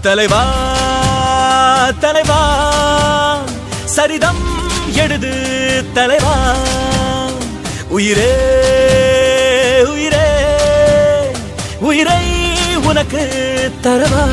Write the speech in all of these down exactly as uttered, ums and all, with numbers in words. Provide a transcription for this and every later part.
தலைவா தலைவா சரிதம் எழுது தலைவா உயிரே உயிரே உயிரை உனக்கு தரவா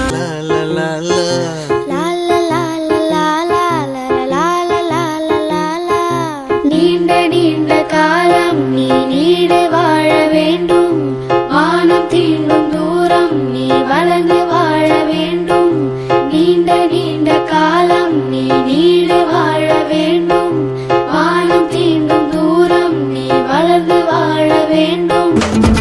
நீண்ட நீண்ட காலம் நீ நீடு வாழ வேண்டும் வானம் தீண்டும் தூரம் நீ வளர்ந்து வாழ வேண்டும் நீண்ட நீண்ட காலம் நீ நீடு வாழ வேண்டும் வானம் தீண்டும் தூரம் நீ வளர்ந்து வாழ வேண்டும்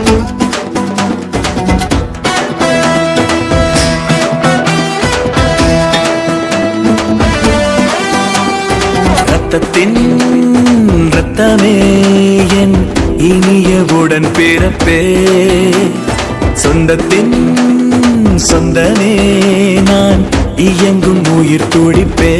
ரத்தத்தின் ரத்தமே என் இனியவுடன் பிறப்பே சொந்தத்தின் சொந்தமே நான் இயங்கும் உயிர் துடிப்பே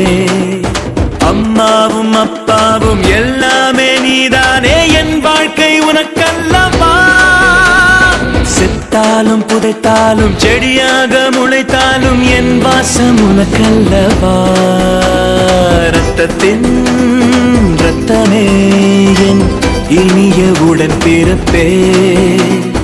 அம்மாவும் அப்பாவும் எல்லாமே நீதானே என் வாழ்க்கை உனக்கல்லவா செத்தாலும் புதைத்தாலும் செடியாக முளைத்தாலும் என் வாசம் உனக்கல்லவா ரத்தத்தின் ரத்தமே என் இனியவுடன் பிறப்பே